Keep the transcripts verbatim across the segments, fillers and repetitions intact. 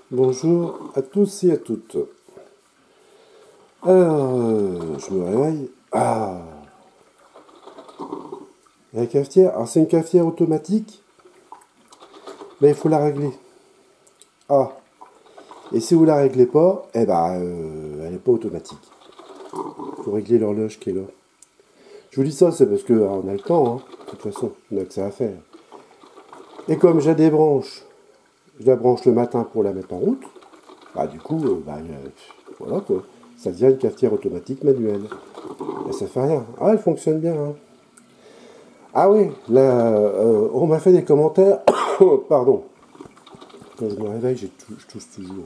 Bonjour à tous et à toutes. Alors, euh, je me réveille. Ah, la cafetière. Alors, c'est une cafetière automatique, mais il faut la régler. Ah, et si vous la réglez pas, eh ben, euh, elle n'est pas automatique. Il faut régler l'horloge qui est là. Je vous dis ça, c'est parce qu'on a le temps, hein. De toute façon, on a que ça à faire. Et comme j'ai des branches, je la branche le matin pour la mettre en route. Bah, du coup, euh, bah, euh, voilà quoi. Ça devient une cafetière automatique manuelle. Et ça fait rien. Ah, elle fonctionne bien. Hein. Ah oui, là, euh, on m'a fait des commentaires. Pardon. Quand je me réveille, je tousse toujours.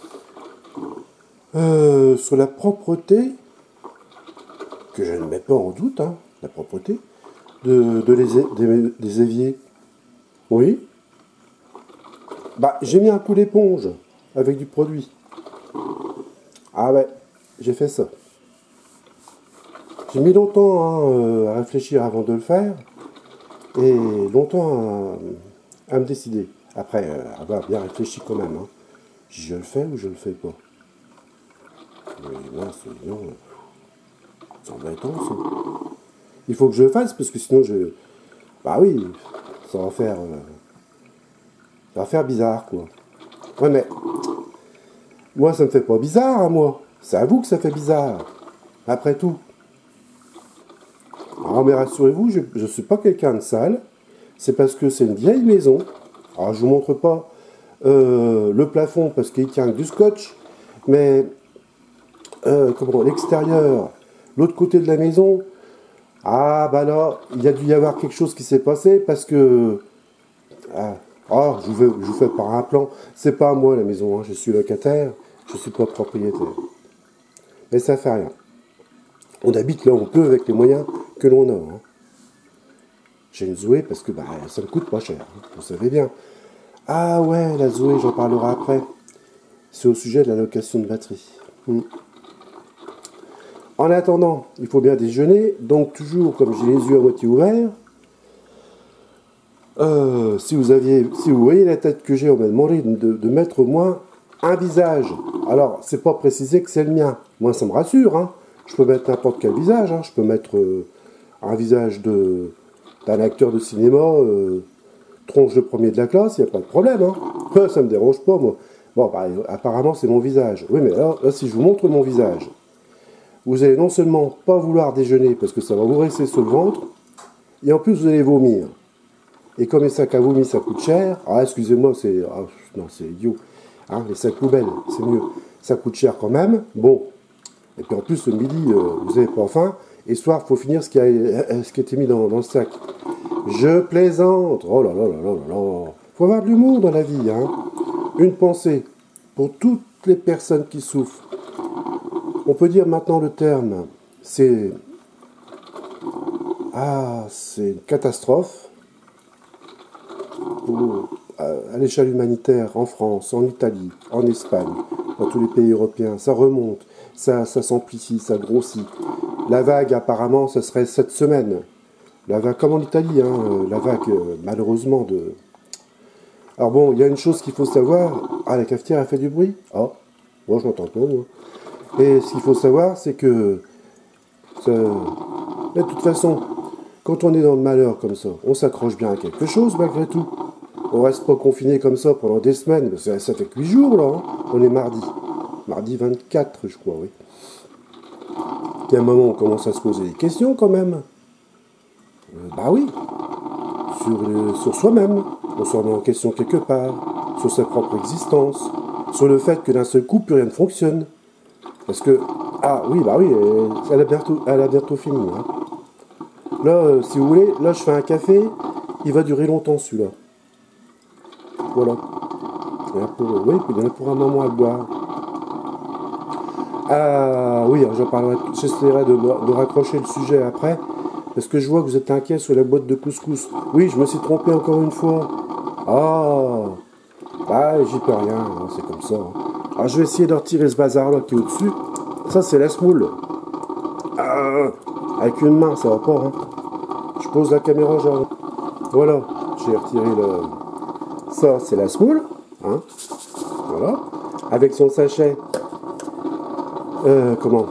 Euh, sur la propreté, que je ne mets pas en doute, hein, la propreté, de, de les, des, des éviers. Oui. Bah, j'ai mis un coup d'éponge avec du produit. Ah ouais, j'ai fait ça. J'ai mis longtemps hein, à réfléchir avant de le faire et longtemps à, à me décider. Après, euh, avoir bien réfléchi quand même. Hein. Je le fais ou je le fais pas. Mais là, sinon, c'est embêtant ça. Il faut que je le fasse parce que sinon je. Bah oui, ça va faire. Euh, ça va faire bizarre quoi. Ouais, mais. Moi, ça me fait pas bizarre à moi. C'est à vous que ça fait bizarre. Après tout. Alors, mais rassurez-vous, je ne suis pas quelqu'un de sale. C'est parce que c'est une vieille maison. Alors, je vous montre pas euh, le plafond parce qu'il tient du scotch. Mais, euh, comment, l'extérieur, l'autre côté de la maison, ah, bah là, il y a dû y avoir quelque chose qui s'est passé parce que. Ah, oh, je vous, fais, je vous fais par un plan. C'est pas à moi la maison, hein, je suis locataire, je suis pas propriétaire. Mais ça fait rien. On habite là où on peut avec les moyens que l'on a. Hein. J'ai une Zoé parce que bah, ça me coûte pas cher, hein, vous savez bien. Ah ouais, la Zoé, j'en parlerai après. C'est au sujet de la location de batterie. Hmm. En attendant, il faut bien déjeuner, donc toujours comme j'ai les yeux à moitié ouverts. Euh, si vous aviez, si vous voyez la tête que j'ai, on m'a demandé de, de mettre au moins un visage. Alors, c'est pas précisé que c'est le mien. Moi, ça me rassure. Hein. Je peux mettre n'importe quel visage. Hein. Je peux mettre euh, un visage de d'un acteur de cinéma, euh, tronche de premier de la classe, il n'y a pas de problème. Hein. Ça me dérange pas, moi. Bon, bah, apparemment, c'est mon visage. Oui, mais là, là, si je vous montre mon visage, vous allez non seulement pas vouloir déjeuner parce que ça va vous rester sur le ventre, et en plus, vous allez vomir. Et comme les sacs à vomi, ça coûte cher. Ah, excusez-moi, c'est. Ah, non, c'est idiot. Hein, les sacs poubelles, c'est mieux. Ça coûte cher quand même. Bon. Et puis en plus, le midi, euh, vous n'avez pas faim. Et ce soir, il faut finir ce qui a, euh, ce qui a été mis dans, dans le sac. Je plaisante. Oh là là là là là là. Faut avoir de l'humour dans la vie. Hein. Une pensée pour toutes les personnes qui souffrent. On peut dire maintenant le terme. C'est. Ah, c'est une catastrophe. À l'échelle humanitaire, en France, en Italie, en Espagne, dans tous les pays européens, ça remonte, ça, ça s'amplifie, ça grossit. La vague, apparemment, ce serait cette semaine. La vague, comme en Italie, hein, la vague, malheureusement, de... Alors bon, il y a une chose qu'il faut savoir. Ah, la cafetière a fait du bruit. Ah, moi, je n'entends pas, moi. Et ce qu'il faut savoir, c'est que... Ça... Mais de toute façon, quand on est dans le malheur comme ça, on s'accroche bien à quelque chose, malgré tout. On reste pas confiné comme ça pendant des semaines. Ça, ça fait que huit jours, là. Hein. On est mardi. Mardi vingt-quatre, je crois, oui. Il y a un moment, on commence à se poser des questions, quand même. Euh, bah oui. Sur, le, sur soi-même. On se remet en question quelque part. Sur sa propre existence. Sur le fait que d'un seul coup, plus rien ne fonctionne. Parce que... Ah, oui, bah oui, elle a bientôt, elle a bientôt fini. Hein. Là, euh, si vous voulez, là, je fais un café. Il va durer longtemps, celui-là. Voilà. Il y en a pour, oui, il y en a pour un moment à le boire. Ah oui, j'en parlerai. J'essaierai de, de raccrocher le sujet après. Parce que je vois que vous êtes inquiet sur la boîte de couscous. Oui, je me suis trompé encore une fois. Ah, bah, j'y peux rien. Hein, c'est comme ça. Hein. Alors, je vais essayer de retirer ce bazar-là qui est au-dessus. Ça, c'est la semoule. Ah, avec une main, ça va pas. Hein. Je pose la caméra, genre. Voilà, j'ai retiré le... Ça, c'est la semoule. Hein. Voilà. Avec son sachet. Euh, comment?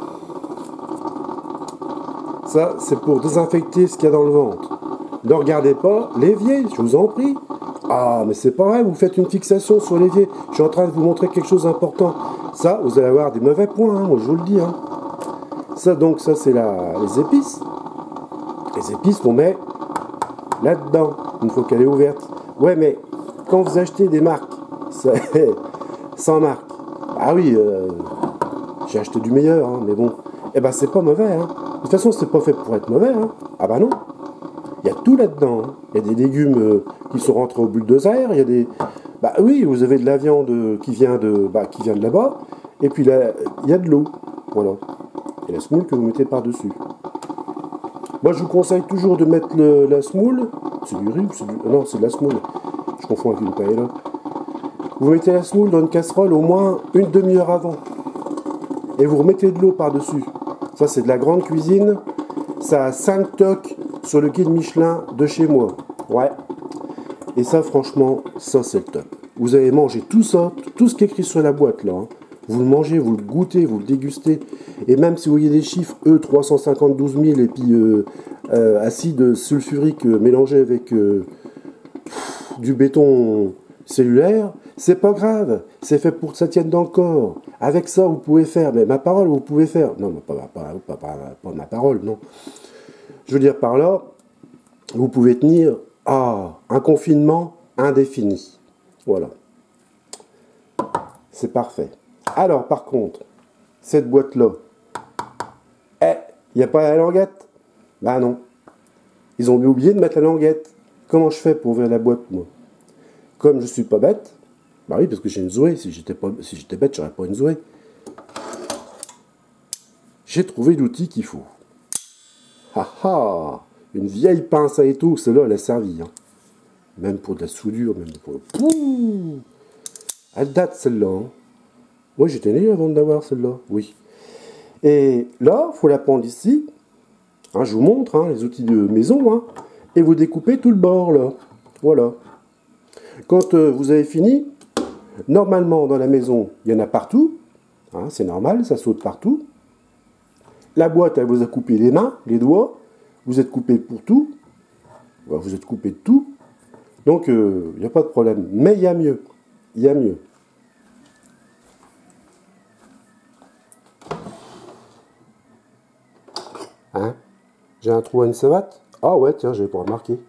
Ça, c'est pour désinfecter ce qu'il y a dans le ventre. Ne regardez pas l'évier, je vous en prie. Ah, mais c'est pas vrai, vous faites une fixation sur l'évier. Je suis en train de vous montrer quelque chose d'important. Ça, vous allez avoir des mauvais points, hein, moi je vous le dis. Hein. Ça, donc, ça, c'est la... les épices. Les épices qu'on met là-dedans, une fois qu'elle est ouverte. Ouais, mais quand vous achetez des marques, ça... sans marque, ah oui, euh... j'ai acheté du meilleur, hein, mais bon, eh ben, c'est pas mauvais. Hein. De toute façon, c'est pas fait pour être mauvais. Hein. Ah bah non. Il y a tout là-dedans. Hein. Il y a des légumes euh, qui sont rentrés au bulldozer. Il y a des... Bah oui, vous avez de la viande qui vient de, bah, qui vient de là-bas. Et puis là, il y a de l'eau. Voilà. Et la semoule que vous mettez par-dessus. Moi, je vous conseille toujours de mettre le, la semoule. C'est du riz ou c'est du... Non, c'est de la semoule. Je confonds avec une paella. Vous mettez la semoule dans une casserole au moins une demi-heure avant. Et vous remettez de l'eau par-dessus. Ça, c'est de la grande cuisine. Ça a cinq toques sur le guide Michelin de chez moi. Ouais. Et ça, franchement, ça, c'est le top. Vous allez manger tout ça, tout ce qui est écrit sur la boîte, là. Hein. Vous le mangez, vous le goûtez, vous le dégustez. Et même si vous voyez des chiffres, E, trois cent cinquante-douze mille, et puis euh, euh, acide sulfurique euh, mélangé avec euh, pff, du béton cellulaire, c'est pas grave. C'est fait pour que ça tienne dans le corps. Avec ça, vous pouvez faire, mais ma parole, vous pouvez faire. Non, pas, pas, pas, pas, pas ma parole, non. Je veux dire par là, vous pouvez tenir ah, un confinement indéfini. Voilà. C'est parfait. Alors, par contre, cette boîte-là, eh, il n'y a pas la languette? Bah non. Ils ont oublié de mettre la languette. Comment je fais pour ouvrir la boîte, moi? Comme je ne suis pas bête, bah oui, parce que j'ai une Zoé. Si j'étais pas, si j'étais bête, j'aurais pas une Zoé. J'ai trouvé l'outil qu'il faut. Ha ha! Une vieille pince à étau, celle-là, elle a servi. Hein. Même pour de la soudure, même pour... Pouh, elle date, celle-là. Hein. Moi, j'étais né avant d'avoir celle-là, oui. Et là, il faut la prendre ici. Hein, je vous montre, hein, les outils de maison. Hein, et vous découpez tout le bord, là. Voilà. Quand euh, vous avez fini, normalement, dans la maison, il y en a partout. Hein, c'est normal, ça saute partout. La boîte, elle vous a coupé les mains, les doigts. Vous êtes coupé pour tout. Vous êtes coupé de tout. Donc, il euh, n'y a pas de problème. Mais il y a mieux. Il y a mieux. Hein? J'ai un trou à une savate? Ah ouais, tiens, j'avais pas remarqué.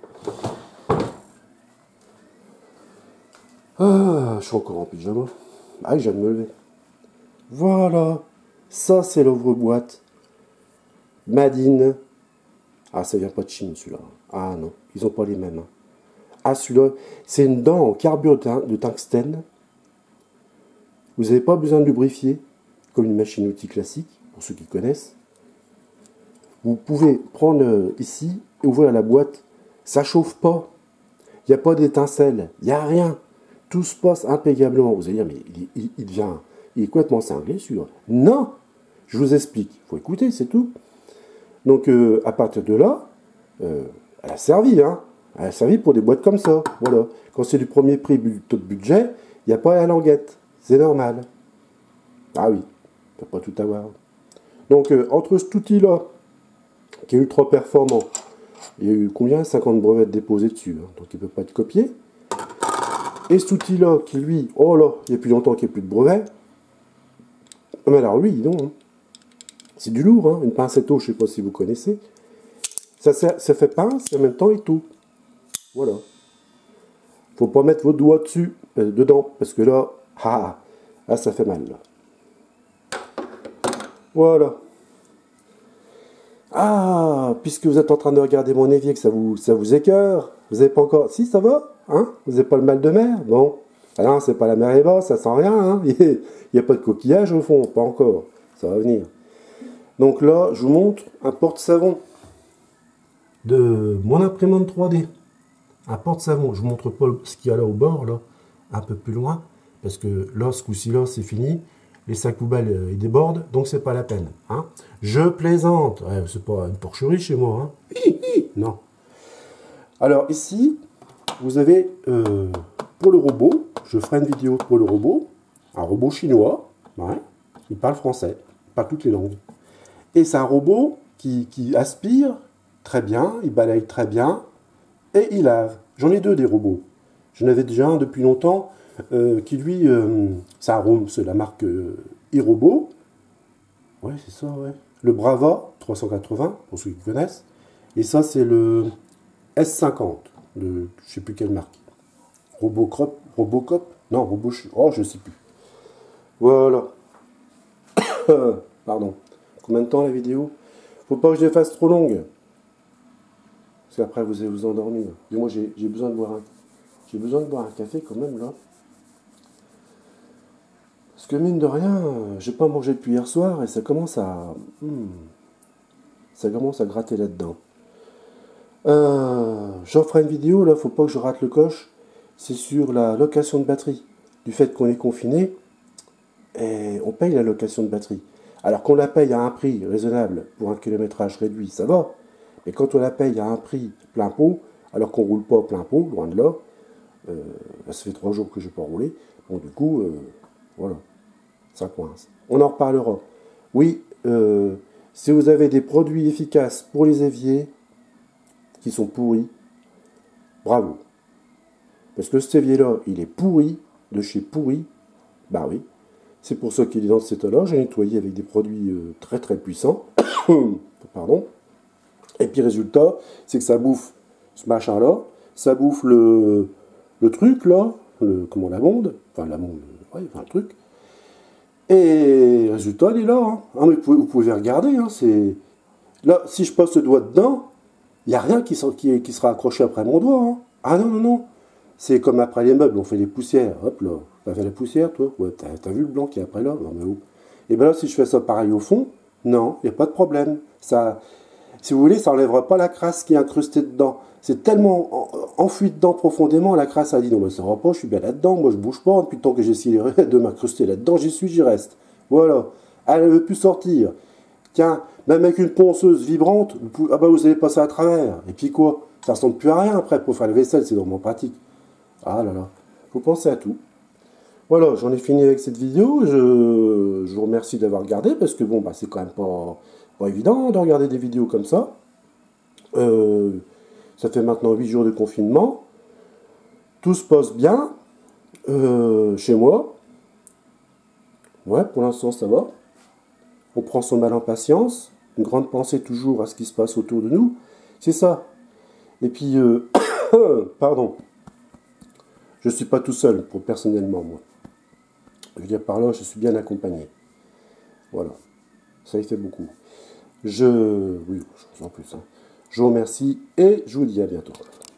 Ah, je suis encore en pyjama. Ah, je viens de me lever. Voilà. Ça, c'est l'ouvre-boîte. Madine. Ah, ça vient pas de Chine, celui-là. Ah non, ils ont pas les mêmes. Hein. Ah, celui-là, c'est une dent en carbure de tungstène. Vous n'avez pas besoin de lubrifier, comme une machine-outil classique, pour ceux qui connaissent. Vous pouvez prendre euh, ici et ouvrir la boîte. Ça chauffe pas. Il n'y a pas d'étincelle. Il n'y a rien. Tout se passe impeccablement. Vous allez dire, mais il, il, il vient, il est complètement cinglé, celui-là. Non, je vous explique. Il faut écouter, c'est tout. Donc, euh, à partir de là, euh, elle a servi, hein. Elle a servi pour des boîtes comme ça. Voilà. Quand c'est du premier prix du taux de budget, il n'y a pas la languette. C'est normal. Ah oui, il ne faut pas tout avoir. Donc, euh, entre cet outil-là, qui est ultra performant, il y a eu combien? cinquante brevets déposés dessus, hein, donc il ne peut pas être copié. Et cet outil-là, qui lui, oh là, il y a plus longtemps qu'il n'y a plus de brevets. Mais alors lui, non. Hein. C'est du lourd, hein. Une pince étau, je ne sais pas si vous connaissez. Ça, ça, ça fait pince et en même temps étau. Voilà. Faut pas mettre votre doigt dessus, euh, dedans, parce que là, ah, ah, ça fait mal. Là. Voilà. Ah, puisque vous êtes en train de regarder mon évier, que ça vous, ça vous écœure, vous n'avez pas encore... Si, ça va, hein? Vous n'avez pas le mal de mer? Bon. Alors, c'est pas la mer est basse, ça sent rien, hein? Il n'y a pas de coquillage au fond, pas encore. Ça va venir. Donc là, je vous montre un porte-savon de mon imprimante trois D. Un porte-savon. Je vous montre pas ce qu'il y a là au bord, là, un peu plus loin, parce que là, ce coup-ci, là, c'est fini. Les sacs poubelles, euh, ils débordent, donc c'est pas la peine. Hein. Je plaisante. Ouais, c'est pas une porcherie chez moi. Hein. Hi, hi. Non. Alors ici, vous avez euh, pour le robot, je ferai une vidéo pour le robot. un robot chinois, ouais, il parle français, il parle toutes les langues. Et c'est un robot qui, qui aspire très bien, il balaye très bien, et il lave. J'en ai deux des robots. J'en avais déjà un depuis longtemps, euh, qui lui, euh, c'est un Room, c'est la marque euh, iRobot. Ouais, c'est ça, ouais. Le Brava trois cent quatre-vingts, pour ceux qui connaissent. Et ça, c'est le S cinquante, de je sais plus quelle marque. Robocop, Robocop Non, Robo... Oh, je sais plus. Voilà. Pardon. Combien de temps la vidéo? Faut pas que je les fasse trop longue. Parce qu'après vous allez vous endormir. Et moi j'ai besoin de boire un. J'ai besoin de boire un café quand même là. Parce que mine de rien, j'ai pas mangé depuis hier soir et ça commence à. Hmm, ça commence à gratter là-dedans. Euh, J'en ferai une vidéo là, faut pas que je rate le coche. C'est sur la location de batterie. Du fait qu'on est confiné, et on paye la location de batterie. Alors qu'on la paye à un prix raisonnable pour un kilométrage réduit, ça va. Mais quand on la paye à un prix plein pot, alors qu'on ne roule pas plein pot, loin de là, euh, ça fait trois jours que je n'ai pas roulé, bon du coup, euh, voilà, ça coince. On en reparlera. Oui, euh, si vous avez des produits efficaces pour les éviers qui sont pourris, bravo. Parce que cet évier-là, il est pourri, de chez pourri, bah oui. C'est pour ça qu'il est dans cet état-là. J'ai nettoyé avec des produits euh, très très puissants. Pardon. Et puis résultat, c'est que ça bouffe ce machin-là, ça bouffe le, le truc là, le, comment la monde, enfin la monde, ouais, enfin le truc. Et résultat, il est là. Hein. Ah, mais vous pouvez, vous pouvez regarder, hein, c'est... Là, si je passe le doigt dedans, il n'y a rien qui, qui, qui sera accroché après mon doigt. Hein. Ah non, non, non. C'est comme après les meubles, on fait les poussières. Hop là, t'as fait la poussière, toi? Ouais, t'as vu le blanc qui est après là? Non, mais où? Et bien là, si je fais ça pareil au fond, non, il n'y a pas de problème. Ça, si vous voulez, ça n'enlèvera pas la crasse qui est incrustée dedans. C'est tellement enfoui dedans profondément, la crasse a dit non, mais ça va pas, je suis bien là-dedans, moi je bouge pas. Depuis le temps que j'ai essayé de m'incruster là-dedans, j'y suis, j'y reste. Voilà. Elle ne veut plus sortir. Tiens, même avec une ponceuse vibrante, vous pouvez, ah bah vous allez passer à travers. Et puis quoi? Ça ne ressemble plus à rien après pour faire la vaisselle, c'est vraiment pratique. Ah là là, faut penser à tout. Voilà, j'en ai fini avec cette vidéo. Je, je vous remercie d'avoir regardé parce que bon, bah, c'est quand même pas, pas évident de regarder des vidéos comme ça. Euh, ça fait maintenant huit jours de confinement. Tout se passe bien euh, chez moi. Ouais, pour l'instant ça va. On prend son mal en patience. Une grande pensée toujours à ce qui se passe autour de nous. C'est ça. Et puis, euh, pardon. Je ne suis pas tout seul, pour personnellement, moi. Je veux dire par là, je suis bien accompagné. Voilà. Ça y fait beaucoup. Je... Oui, en plus. Hein. Je vous remercie et je vous dis à bientôt.